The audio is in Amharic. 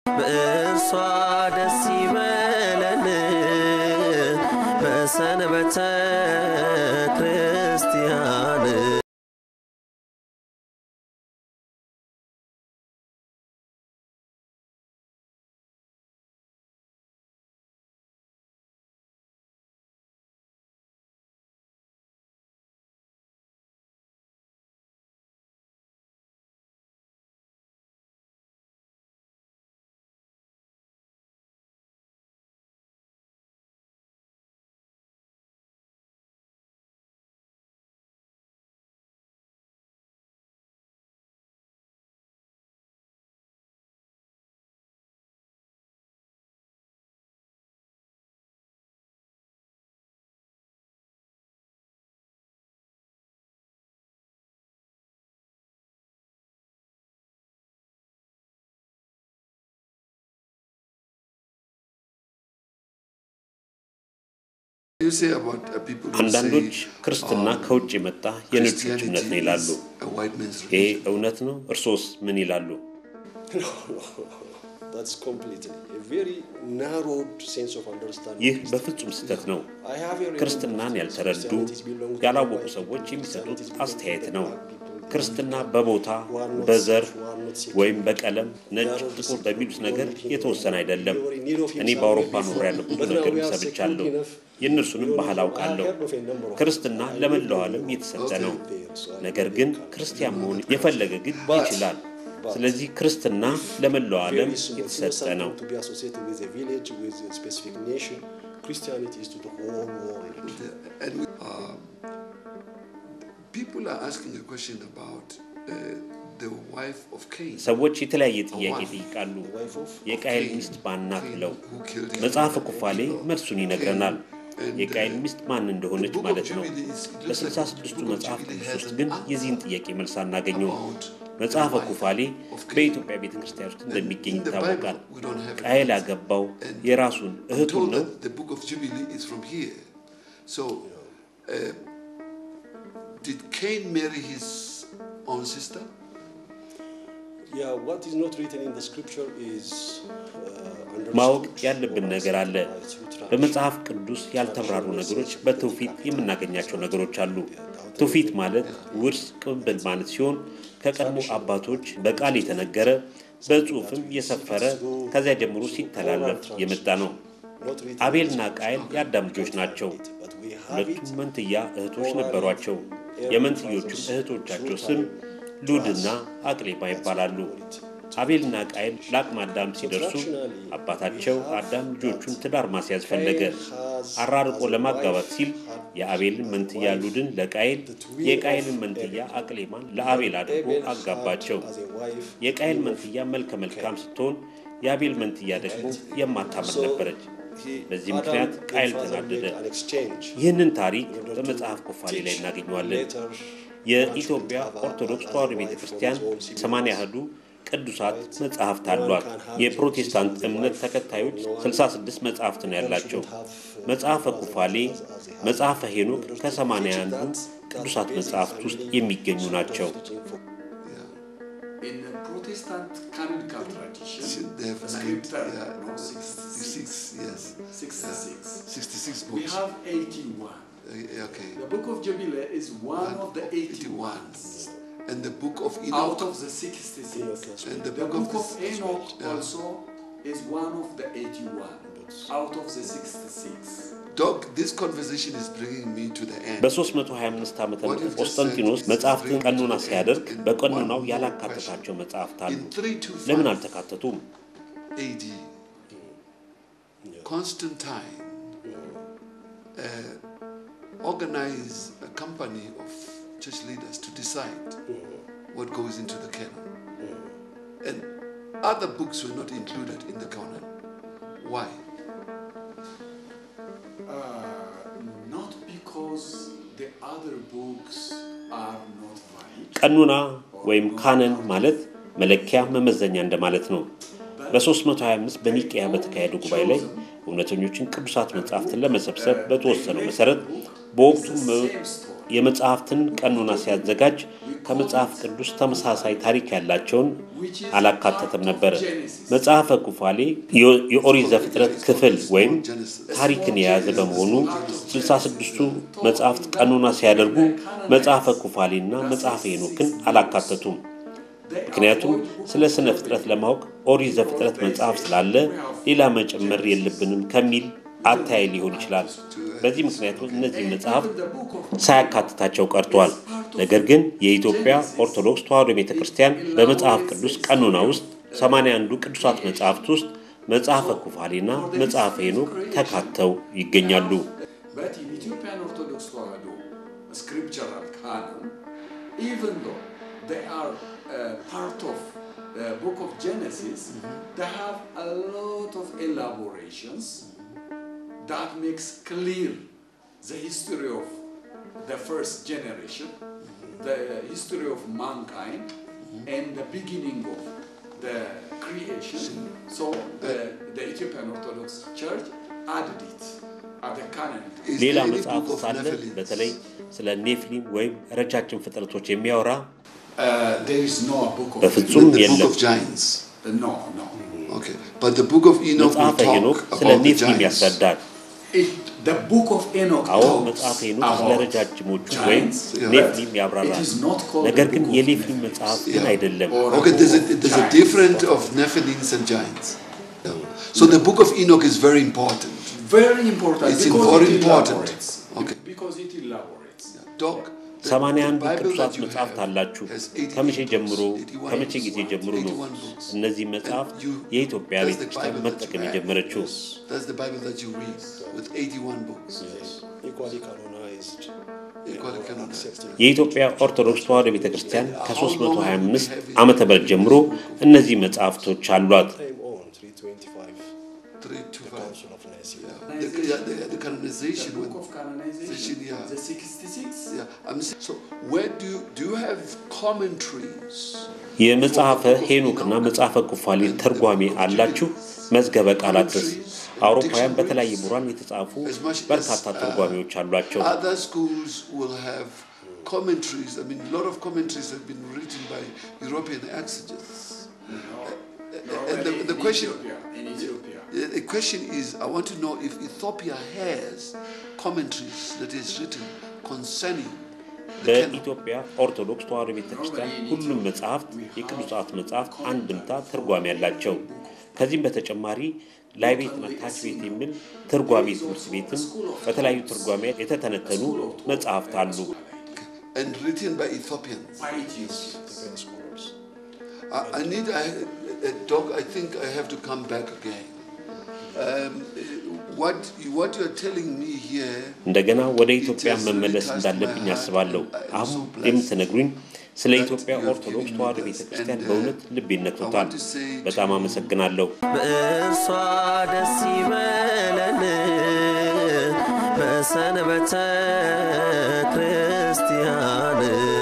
በእርሷ ደስ ይበለን በሰንበተ ክርስቲያን አንዳንዶች ክርስትና ከውጭ የመጣ የነጮች እምነት ነው ይላሉ። ይሄ እውነት ነው? እርሶስ ምን ይላሉ? That's completely a very narrowed sense of understanding. ይህ በፍጹም ስህተት ነው። ክርስትናን ያልተረዱ ያላወቁ ሰዎች የሚሰጡት አስተያየት ነው። ክርስትና በቦታ በዘር ወይም በቀለም ነጭ ጥቁር በሚሉት ነገር የተወሰነ አይደለም። እኔ በአውሮፓ ኖር ያለው ብዙ ነገር ሰብቻለሁ። የእነርሱንም ባህል አውቃለሁ። ክርስትና ለመላው ዓለም የተሰጠ ነው። ነገር ግን ክርስቲያን መሆን የፈለገ ግን ይችላል። ስለዚህ ክርስትና ለመላው ዓለም የተሰጠ ነው። Christianity is to the whole world. People are asking a question about the wife of Cain. ሰዎች የተለያየ ጥያቄ ይጠይቃሉ። የቃየል ሚስት ማናት ብለው መጽሐፈ ኩፋሌ መልሱን ይነግረናል። የቃየል ሚስት ማን እንደሆነች ማለት ነው። በ66ቱ መጽሐፍ ቅዱስ ውስጥ ግን የዚህን ጥያቄ መልስ አናገኘው። መጽሐፈ ኩፋሌ በኢትዮጵያ ቤተክርስቲያን ውስጥ እንደሚገኝ ይታወቃል። ቃየል ያገባው የራሱን እህቱን ነው። The book of Jubilee is from here. So did Cain marry his own sister? Yeah, what is not written in the scripture is ማወቅ ያለብን ነገር አለ። በመጽሐፍ ቅዱስ ያልተብራሩ ነገሮች በትውፊት የምናገኛቸው ነገሮች አሉ። ትውፊት ማለት ውርስ ቅብብል ማለት ሲሆን ከቀድሞ አባቶች በቃል የተነገረ በጽሑፍም የሰፈረ ከዚያ ጀምሮ ሲተላለፍ የመጣ ነው። አቤልና ቃየል የአዳም ልጆች ናቸው። ሁለቱም መንትያ እህቶች ነበሯቸው። የመንትዮቹ እህቶቻቸው ስም ሉድና አቅሌባ ይባላሉ። አቤልና ቃየል ለአቅመ አዳም ሲደርሱ አባታቸው አዳም ልጆቹን ትዳር ማስያዝ ፈለገ። አራርቆ ለማጋባት ሲል የአቤልን መንትያ ሉድን ለቃየል የቃየልን መንትያ አቅሌማን ለአቤል አድርጎ አጋባቸው። የቃየል መንትያ መልከ መልካም ስትሆን የአቤል መንትያ ደግሞ የማታምር ነበረች። በዚህ ምክንያት ቃየል ተናደደ። ይህንን ታሪክ በመጽሐፍ ኩፋሌ ላይ እናገኘዋለን። የኢትዮጵያ ኦርቶዶክስ ተዋሕዶ ቤተክርስቲያን 80 ያህሉ ቅዱሳት መጽሐፍት አሏት። የፕሮቴስታንት እምነት ተከታዮች 66 መጽሐፍት ነው ያላቸው። መጽሐፈ ኩፋሌ፣ መጽሐፈ ሄኖክ ከ81 ቅዱሳት መጽሐፍት ውስጥ የሚገኙ ናቸው። In the Protestant canonical tradition, They have scripture, no, 66, yes. 66. 66 We books. have 81. Okay. The book of Jubilee is one of the 81. And the book of Enoch. Out of the 66. And The book of Enoch also is one of the 81. Out of the 66. Doc, this conversation is bringing me to the end. በ325 ዓመተ ምህረት ቆስጠንጢኖስ መጽሐፍትን ቀኖና ሲያደርግ በቀኖናው ያላካተታቸው መጽሐፍት አሉ። ለምን አልተካተቱም? AD. Constantine organized a company of church leaders to decide what goes into the canon. And other books were not included in the canon. Why? Not because the other books are not valid. ቀኖና ወይም ካነን ማለት መለኪያ መመዘኛ እንደማለት ነው። በ325 በኒቄያ በተካሄደው ጉባኤ ላይ እውነተኞችን ቅዱሳት መጽሐፍትን ለመሰብሰብ በተወሰነው መሰረት በወቅቱ የመጽሐፍትን ቀኖና ሲያዘጋጅ ከመጽሐፍ ቅዱስ ተመሳሳይ ታሪክ ያላቸውን አላካተተም ነበር። መጽሐፈ ኩፋሌ የኦሪት ዘፍጥረት ክፍል ወይም ታሪክን የያዘ በመሆኑ 66ቱ መጽሐፍት ቀኖና ሲያደርጉ መጽሐፈ ኩፋሌና መጽሐፈ ሄኖክን አላካተቱም። ምክንያቱም ስለ ስነ ፍጥረት ለማወቅ ኦሪት ዘፍጥረት መጽሐፍ ስላለ ሌላ መጨመር የለብንም ከሚል አታይ ሊሆን ይችላል። በዚህ ምክንያት እነዚህ መጽሐፍ ሳያካትታቸው ቀርቷል። ነገር ግን የኢትዮጵያ ኦርቶዶክስ ተዋሕዶ ቤተክርስቲያን በመጽሐፍ ቅዱስ ቀኖና ውስጥ 81 ቅዱሳት መጽሐፍት ውስጥ መጽሐፈ ኩፋሌና መጽሐፈ ሄኖክ ተካተው ይገኛሉ። But in Ethiopian Orthodox Tewahedo scriptural canon, even though they are part of the book of Genesis, they have a lot of elaborations that makes clear the history of the first generation, the history of mankind, and the beginning of the creation. So the Ethiopian Orthodox Church added it at the canon. ሌላ መጽሐፍ ሳለ በተለይ ስለ ኔፊሊም ወይም ረጃጅም ፍጥረቶች የሚያወራ There is no book of በፍጹም the book የለም። of giants. no. Okay, but the book of Enoch will መጽሐፈ ሄኖክ talk ስለ about the ኔፊሊም giants. ያስረዳል። The book of Enoch አዎ talks መጽሐፈ ሄኖክ ስለ about ረጃጅሞቹ ወይም giants. ኔፊሊም It ያብራራል። is not called ነገር the ግን book of የኔፊሊም መጽሐፍ ግን አይደለም። or Okay, book there's of a giants. difference of Nephilims and giants. Yeah. So the book of Enoch is very important. Very important. It's because very it important. elaborates. Okay. Because it elaborates. Doc, the 81 Bible ቅዱሳት that you መጽሐፍት have አላችሁ። has 81 ከመቼ books, ጀምሮ 81 ከመቼ books, ጊዜ ጀምሮ ነው 81 books. እነዚህ መጽሐፍት And you- የኢትዮጵያ that's the ቤተክርስቲያን Bible that መጠቀም you have. የጀመረችው? That's the Bible that you read with 81 books. Equally canonized. Equally canonized. accepted. የኢትዮጵያ ኦርቶዶክስ ተዋሕዶ ቤተክርስቲያን ከ325 ዓመተ ምህረት ጀምሮ እነዚህ መጽሐፍቶች አሏት። Came on 325, the 325. Council of Nicaea. The canonization. The book of canonization, yeah. the 66. Yeah, I'm saying, so where do you have commentaries? የመጽሐፈ ሄኖክና መጽሐፈ ኩፋሌ ተርጓሚ አላችሁ? መዝገበ ቃላትስ? አውሮፓውያን በተለያየ ምሁራን የተጻፉ በርካታ ተርጓሚዎች አሏቸው። Other schools will have commentaries. I mean, a lot of commentaries have been written by European exegetes. And the question, In Ethiopia. the question is, I want to know if Ethiopia has commentaries that is written concerning the canon. በኢትዮጵያ ኦርቶዶክስ ተዋሕዶ ቤተክርስቲያን ሁሉም መጽሐፍት የቅዱሳት መጽሐፍት አንድምታ ትርጓሜ ያላቸው። ከዚህም በተጨማሪ ላይ ቤትና ታች ቤት የሚል ትርጓሜ ትምህርት ቤትም በተለያዩ ትርጓሜ የተተነተኑ መጽሐፍት አሉ። And written by Ethiopians. By Ethiopians. Ethiopian scholars. I need a dog. I think I have to come back again. What you are telling me here. እንደገና ወደ ኢትዮጵያ መመለስ እንዳለብኝ አስባለሁ። አሁን የምትነግሩኝ ስለ ኢትዮጵያ ኦርቶዶክስ ተዋሕዶ ቤተክርስቲያን በእውነት ልብ ይነካል። በጣም አመሰግናለሁ። በእርሷ ደስ ይበለን በሰንበተ ክርስቲያን